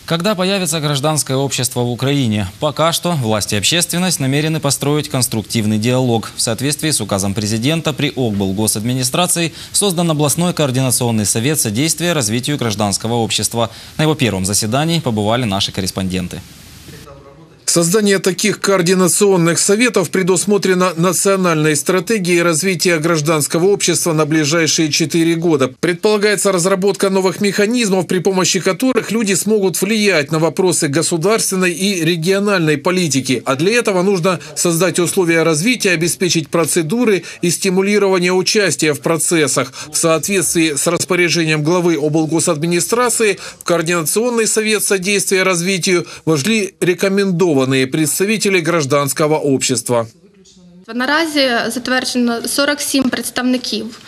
Когда появится гражданское общество в Украине? Пока что власти и общественность намерены построить конструктивный диалог. В соответствии с указом президента при облгосадминистрации создан областной координационный совет содействия развитию гражданского общества. На его первом заседании побывали наши корреспонденты. Создание таких координационных советов предусмотрено национальной стратегией развития гражданского общества на ближайшие 4 года. Предполагается разработка новых механизмов, при помощи которых люди смогут влиять на вопросы государственной и региональной политики. А для этого нужно создать условия развития, обеспечить процедуры и стимулирование участия в процессах. В соответствии с распоряжением главы облгосадминистрации в Координационный совет содействия развитию вошли рекомендованные представители гражданского общества. Наразі затверджено 47 представників.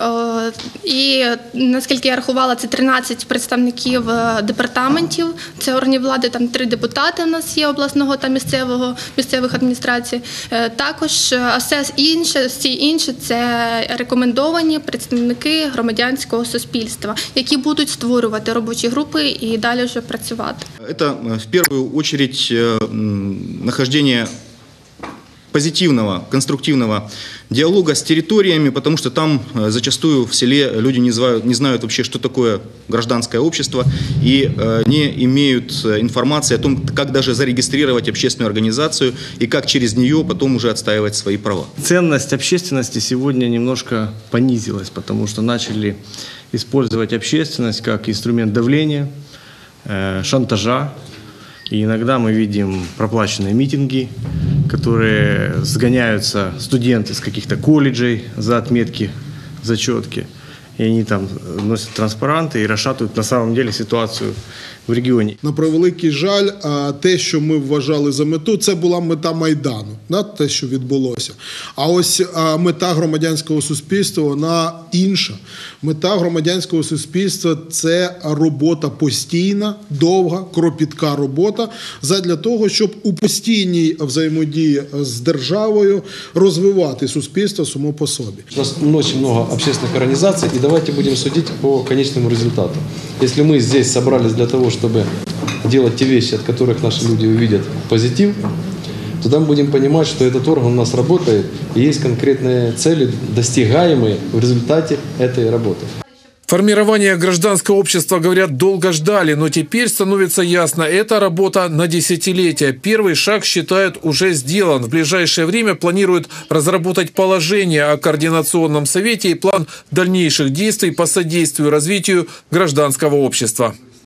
І, наскільки я рахувала, це 13 представників департаментів, це органів влади, там 3 депутати у нас є обласного та місцевих адміністрацій. Також всі інші – це рекомендовані представники громадянського суспільства, які будуть створювати робочі групи і далі вже працювати. Це, в першу чергу, нахождение позитивного, конструктивного диалога с территориями, потому что там зачастую в селе люди не знают вообще, что такое гражданское общество, и не имеют информации о том, как даже зарегистрировать общественную организацию и как через нее потом уже отстаивать свои права. Ценность общественности сегодня немножко понизилась, потому что начали использовать общественность как инструмент давления, шантажа. И иногда мы видим проплаченные митинги, которые сгоняются студенты с каких-то колледжей за отметки, зачетки. И они там носят транспаранты и расшатывают на самом деле ситуацию в регіоні. На превеликий жаль, те, що ми вважали за мету, це була мета Майдану, те, що відбулося. А ось мета громадянського суспільства, вона інша. Мета громадянського суспільства – це робота постійна, довга, кропітка робота, задля того, щоб у постійній взаємодії з державою розвивати суспільство само по собі. У нас очень много общественных организаций, и давайте будем судить по конечному результату. Если мы здесь собрались для того, чтобы делать те вещи, от которых наши люди увидят позитив, тогда мы будем понимать, что этот орган у нас работает, и есть конкретные цели, достигаемые в результате этой работы. Формирование гражданского общества, говорят, долго ждали, но теперь становится ясно, это работа на десятилетия. Первый шаг, считают, уже сделан. В ближайшее время планируют разработать положение о Координационном совете и план дальнейших действий по содействию развитию гражданского общества.